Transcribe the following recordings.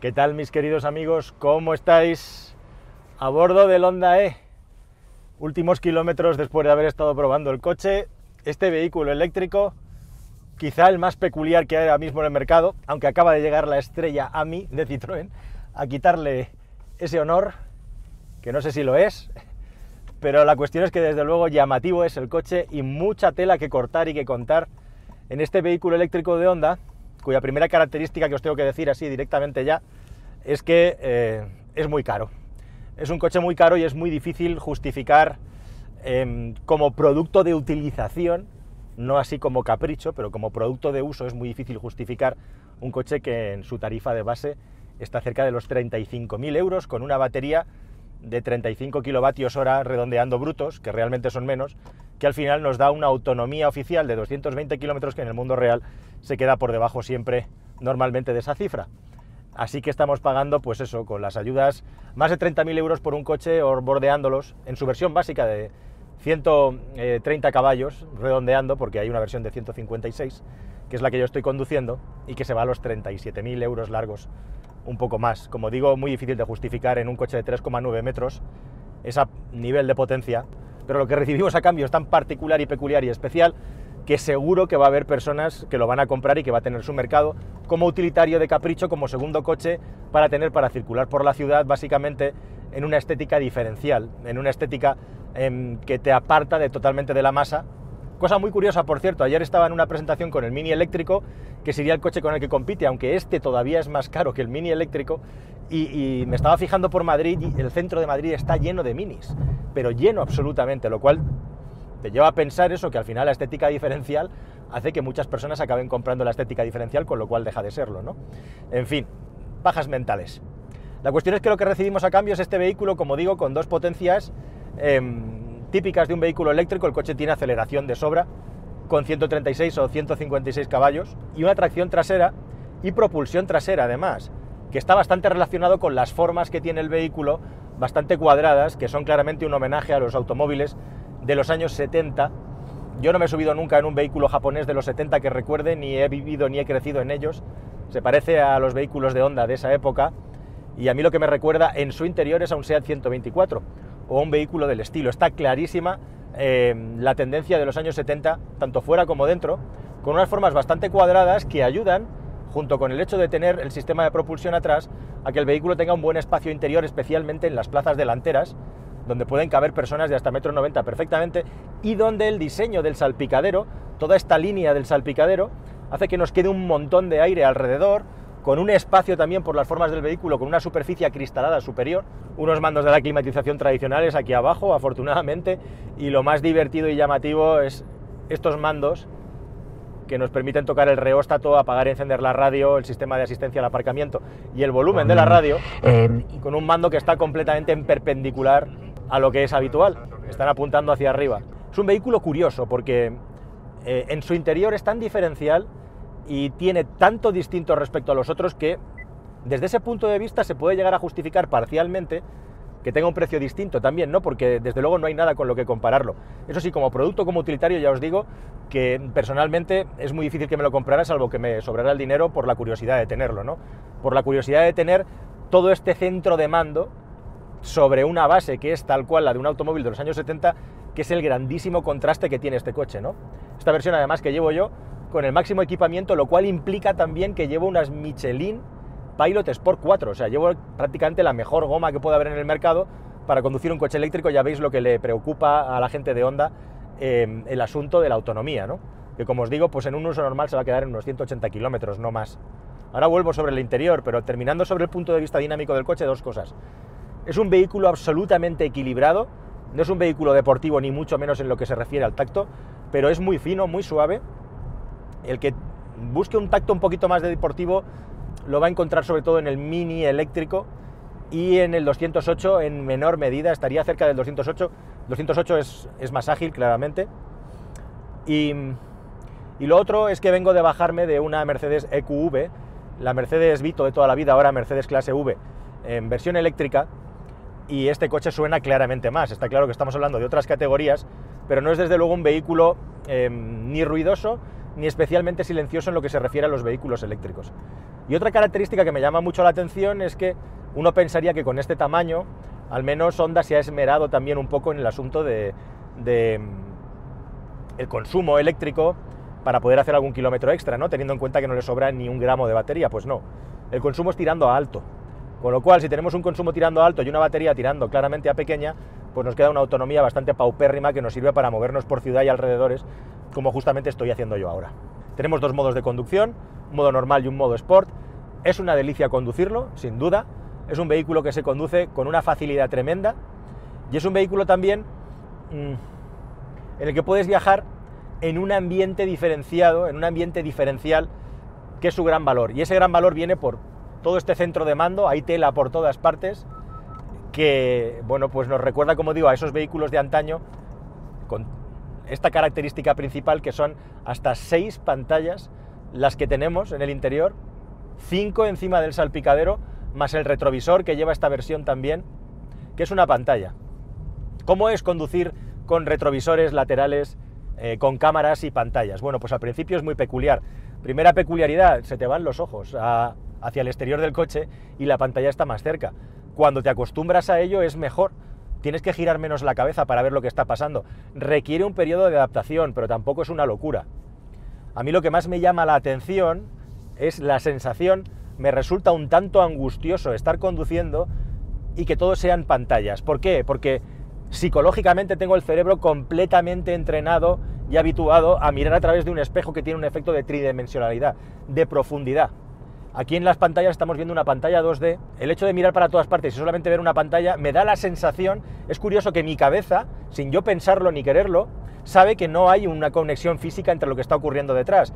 ¿Qué tal, mis queridos amigos? ¿Cómo estáis? A bordo del Honda E. Últimos kilómetros después de haber estado probando el coche. Este vehículo eléctrico, quizá el más peculiar que hay ahora mismo en el mercado, aunque acaba de llegar la estrella AMI de Citroën a quitarle ese honor, que no sé si lo es, pero la cuestión es que desde luego llamativo es el coche y mucha tela que cortar y que contar en este vehículo eléctrico de Honda, cuya primera característica que os tengo que decir así directamente ya es que es muy caro. Es un coche muy caro y es muy difícil justificar como producto de utilización, no así como capricho, pero como producto de uso es muy difícil justificar un coche que en su tarifa de base está cerca de los 35.000 euros con una batería de 35 kilovatios hora redondeando brutos, que realmente son menos, que al final nos da una autonomía oficial de 220 kilómetros que en el mundo real se queda por debajo siempre normalmente de esa cifra. Así que estamos pagando, pues eso, con las ayudas, más de 30.000 euros por un coche bordeándolos en su versión básica de 130 caballos, redondeando, porque hay una versión de 156, que es la que yo estoy conduciendo, y que se va a los 37.000 euros largos, un poco más. Como digo, muy difícil de justificar en un coche de 3,9 metros ese nivel de potencia, pero lo que recibimos a cambio es tan particular y peculiar y especial que seguro que va a haber personas que lo van a comprar y que va a tener su mercado como utilitario de capricho, como segundo coche para tener para circular por la ciudad, básicamente en una estética diferencial, en una estética que te aparta totalmente de la masa. Cosa muy curiosa, por cierto, ayer estaba en una presentación con el Mini eléctrico, que sería el coche con el que compite, aunque este todavía es más caro que el Mini eléctrico, y me estaba fijando por Madrid y el centro de Madrid está lleno de Minis, pero lleno absolutamente, lo cual te lleva a pensar eso, que al final la estética diferencial hace que muchas personas acaben comprando la estética diferencial, con lo cual deja de serlo, ¿no? En fin, pajas mentales. La cuestión es que lo que recibimos a cambio es este vehículo, como digo, con dos potencias típicas de un vehículo eléctrico. El coche tiene aceleración de sobra, con 136 o 156 caballos, y una tracción trasera y propulsión trasera, además, que está bastante relacionado con las formas que tiene el vehículo, bastante cuadradas, que son claramente un homenaje a los automóviles de los años 70. Yo no me he subido nunca en un vehículo japonés de los 70 que recuerde, ni he vivido ni he crecido en ellos. Se parece a los vehículos de Honda de esa época, y a mí lo que me recuerda en su interior es a un SEAT 124 o un vehículo del estilo. Está clarísima la tendencia de los años 70, tanto fuera como dentro, con unas formas bastante cuadradas que ayudan, junto con el hecho de tener el sistema de propulsión atrás, a que el vehículo tenga un buen espacio interior, especialmente en las plazas delanteras, donde pueden caber personas de hasta 1,90 m perfectamente, y donde el diseño del salpicadero, toda esta línea del salpicadero, hace que nos quede un montón de aire alrededor, con un espacio también por las formas del vehículo, con una superficie acristalada superior, unos mandos de la climatización tradicionales aquí abajo, afortunadamente, y lo más divertido y llamativo es estos mandos que nos permiten tocar el reóstato, apagar y encender la radio, el sistema de asistencia al aparcamiento y el volumen de la radio, con un mando que está completamente en perpendicular a lo que es habitual, están apuntando hacia arriba. Es un vehículo curioso porque en su interior es tan diferencial y tiene tanto distinto respecto a los otros que desde ese punto de vista se puede llegar a justificar parcialmente que tenga un precio distinto también, ¿no? Porque desde luego no hay nada con lo que compararlo. Eso sí, como producto, como utilitario, ya os digo que personalmente es muy difícil que me lo comprara, salvo que me sobrara el dinero por la curiosidad de tenerlo, ¿no? Por la curiosidad de tener todo este centro de mando sobre una base que es tal cual la de un automóvil de los años 70, que es el grandísimo contraste que tiene este coche, ¿no? Esta versión además que llevo yo con el máximo equipamiento, lo cual implica también que llevo unas Michelin Pilot Sport 4, o sea, llevo prácticamente la mejor goma que pueda haber en el mercado para conducir un coche eléctrico. Ya veis lo que le preocupa a la gente de Honda, el asunto de la autonomía, ¿no? Que como os digo, pues en un uso normal se va a quedar en unos 180 kilómetros, no más. Ahora vuelvo sobre el interior, pero terminando sobre el punto de vista dinámico del coche, dos cosas. Es un vehículo absolutamente equilibrado, no es un vehículo deportivo ni mucho menos en lo que se refiere al tacto, pero es muy fino, muy suave. El que busque un tacto un poquito más de deportivo lo va a encontrar sobre todo en el Mini eléctrico y en el 208 en menor medida, estaría cerca del 208. 208 es más ágil, claramente. Y lo otro es que vengo de bajarme de una Mercedes EQV, la Mercedes Vito de toda la vida, ahora Mercedes Clase V, en versión eléctrica, y este coche suena claramente más. Está claro que estamos hablando de otras categorías, pero no es desde luego un vehículo ni ruidoso ni especialmente silencioso en lo que se refiere a los vehículos eléctricos. Y otra característica que me llama mucho la atención es que uno pensaría que con este tamaño, al menos Honda se ha esmerado también un poco en el asunto de el consumo eléctrico para poder hacer algún kilómetro extra, ¿no? Teniendo en cuenta que no le sobra ni un gramo de batería. Pues no, el consumo es tirando a alto. Con lo cual, si tenemos un consumo tirando a alto y una batería tirando claramente a pequeña, pues nos queda una autonomía bastante paupérrima que nos sirve para movernos por ciudad y alrededores, como justamente estoy haciendo yo ahora. Tenemos dos modos de conducción, un modo normal y un modo Sport. Es una delicia conducirlo, sin duda. Es un vehículo que se conduce con una facilidad tremenda y es un vehículo también en el que puedes viajar en un ambiente diferenciado, en un ambiente diferencial, que es su gran valor. Y ese gran valor viene por todo este centro de mando, hay tela por todas partes, que, bueno, pues nos recuerda, como digo, a esos vehículos de antaño, con esta característica principal que son hasta 6 pantallas las que tenemos en el interior, 5 encima del salpicadero, más el retrovisor que lleva esta versión también, que es una pantalla. ¿Cómo es conducir con retrovisores laterales, con cámaras y pantallas? Bueno, pues al principio es muy peculiar. Primera peculiaridad, se te van los ojos hacia el exterior del coche y la pantalla está más cerca. Cuando te acostumbras a ello es mejor. Tienes que girar menos la cabeza para ver lo que está pasando. Requiere un periodo de adaptación, pero tampoco es una locura. A mí lo que más me llama la atención es la sensación, me resulta un tanto angustioso estar conduciendo y que todo sean pantallas. ¿Por qué? Porque psicológicamente tengo el cerebro completamente entrenado y habituado a mirar a través de un espejo que tiene un efecto de tridimensionalidad, de profundidad. Aquí en las pantallas estamos viendo una pantalla 2D. El hecho de mirar para todas partes y solamente ver una pantalla me da la sensación, es curioso que mi cabeza, sin yo pensarlo ni quererlo, sabe que no hay una conexión física entre lo que está ocurriendo detrás.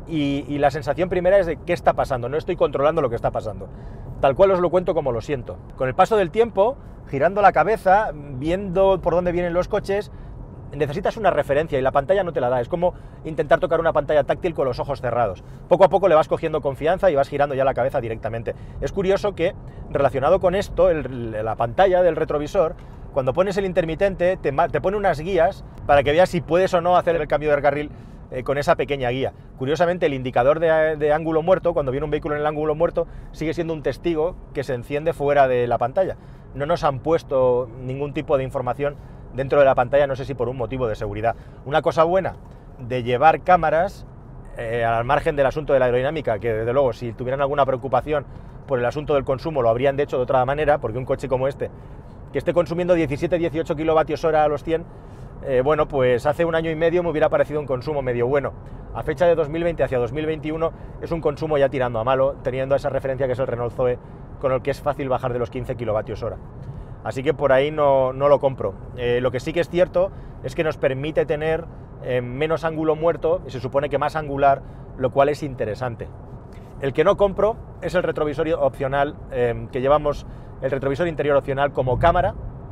Y la sensación primera es de qué está pasando, no estoy controlando lo que está pasando. Tal cual os lo cuento como lo siento. Con el paso del tiempo, girando la cabeza, viendo por dónde vienen los coches, necesitas una referencia y la pantalla no te la da. Es como intentar tocar una pantalla táctil con los ojos cerrados. Poco a poco le vas cogiendo confianza y vas girando ya la cabeza directamente. Es curioso que, relacionado con esto, la pantalla del retrovisor, cuando pones el intermitente, te pone unas guías para que veas si puedes o no hacer el cambio de carril con esa pequeña guía. Curiosamente, el indicador de ángulo muerto, cuando viene un vehículo en el ángulo muerto, sigue siendo un testigo que se enciende fuera de la pantalla. No nos han puesto ningún tipo de información dentro de la pantalla, no sé si por un motivo de seguridad. Una cosa buena de llevar cámaras, al margen del asunto de la aerodinámica, que desde luego si tuvieran alguna preocupación por el asunto del consumo lo habrían hecho de otra manera, porque un coche como este, que esté consumiendo 17-18 kilovatios hora a los 100, bueno, pues hace un año y medio me hubiera parecido un consumo medio bueno. A fecha de 2020 hacia 2021 es un consumo ya tirando a malo, teniendo esa referencia que es el Renault Zoe, con el que es fácil bajar de los 15 kilovatios hora. Así que por ahí no lo compro. Lo que sí que es cierto es que nos permite tener menos ángulo muerto y se supone que más angular, lo cual es interesante. El que no compro es el retrovisor opcional, que llevamos el retrovisor interior opcional como cámara.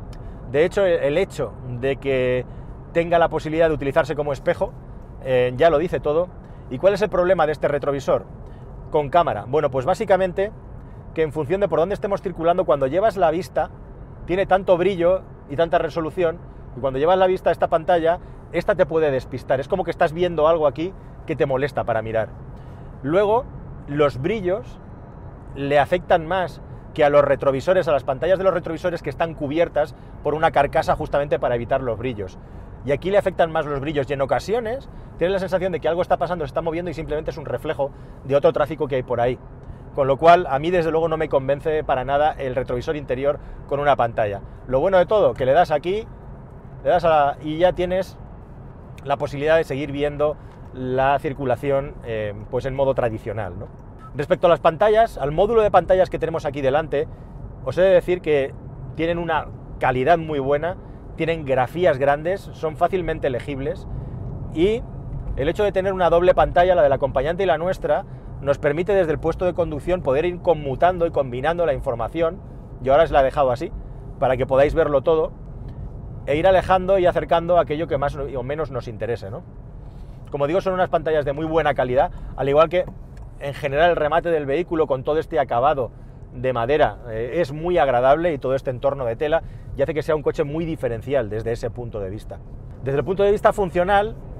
De hecho, el hecho de que tenga la posibilidad de utilizarse como espejo ya lo dice todo. ¿Y cuál es el problema de este retrovisor con cámara? Bueno, pues básicamente que en función de por dónde estemos circulando, cuando llevas la vista, tiene tanto brillo y tanta resolución, y cuando llevas la vista a esta pantalla, esta te puede despistar. Es como que estás viendo algo aquí que te molesta para mirar. Luego, los brillos le afectan más que a los retrovisores, a las pantallas de los retrovisores que están cubiertas por una carcasa justamente para evitar los brillos. Y aquí le afectan más los brillos y en ocasiones tienes la sensación de que algo está pasando, se está moviendo y simplemente es un reflejo de otro tráfico que hay por ahí. Con lo cual, a mí desde luego no me convence para nada el retrovisor interior con una pantalla. Lo bueno de todo, que le das aquí, y ya tienes la posibilidad de seguir viendo la circulación pues en modo tradicional, ¿no? Respecto a las pantallas, al módulo de pantallas que tenemos aquí delante, os he de decir que tienen una calidad muy buena, tienen grafías grandes, son fácilmente legibles y el hecho de tener una doble pantalla, la del acompañante y la nuestra, nos permite desde el puesto de conducción poder ir conmutando y combinando la información. Yo ahora os la he dejado así, para que podáis verlo todo, e ir alejando y acercando aquello que más o menos nos interese, ¿no? Como digo, son unas pantallas de muy buena calidad, al igual que en general el remate del vehículo con todo este acabado de madera es muy agradable y todo este entorno de tela y hace que sea un coche muy diferencial desde ese punto de vista. Desde el punto de vista funcional,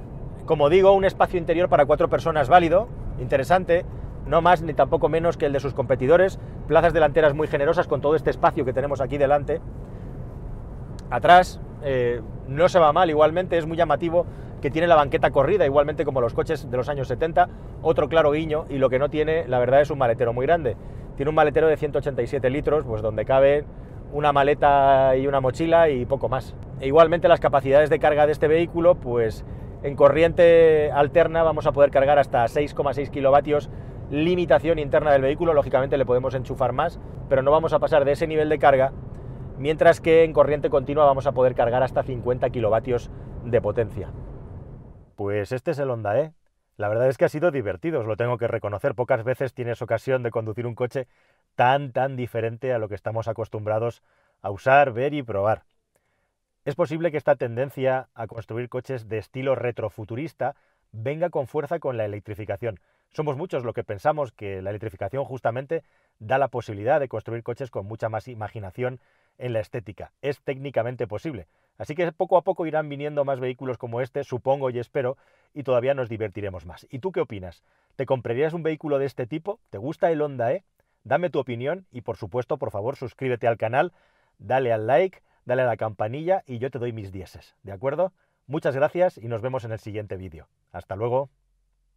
Como digo, un espacio interior para 4 personas válido, interesante, no más ni tampoco menos que el de sus competidores, plazas delanteras muy generosas con todo este espacio que tenemos aquí delante. Atrás no se va mal, igualmente es muy llamativo que tiene la banqueta corrida, igualmente como los coches de los años 70, otro claro guiño, y lo que no tiene, la verdad, es un maletero muy grande. Tiene un maletero de 187 litros, pues donde cabe una maleta y una mochila y poco más. E igualmente las capacidades de carga de este vehículo, pues en corriente alterna vamos a poder cargar hasta 6,6 kilovatios, limitación interna del vehículo, lógicamente le podemos enchufar más, pero no vamos a pasar de ese nivel de carga, mientras que en corriente continua vamos a poder cargar hasta 50 kilovatios de potencia. Pues este es el Honda E. La verdad es que ha sido divertido, os lo tengo que reconocer. Pocas veces tienes ocasión de conducir un coche tan diferente a lo que estamos acostumbrados a usar, ver y probar. Es posible que esta tendencia a construir coches de estilo retrofuturista venga con fuerza con la electrificación. Somos muchos los que pensamos que la electrificación justamente da la posibilidad de construir coches con mucha más imaginación en la estética. Es técnicamente posible. Así que poco a poco irán viniendo más vehículos como este, supongo y espero, y todavía nos divertiremos más. ¿Y tú qué opinas? ¿Te comprarías un vehículo de este tipo? ¿Te gusta el Honda E? Dame tu opinión y, por supuesto, por favor, suscríbete al canal, dale al like, dale a la campanilla y yo te doy mis dieces, ¿de acuerdo? Muchas gracias y nos vemos en el siguiente vídeo. Hasta luego.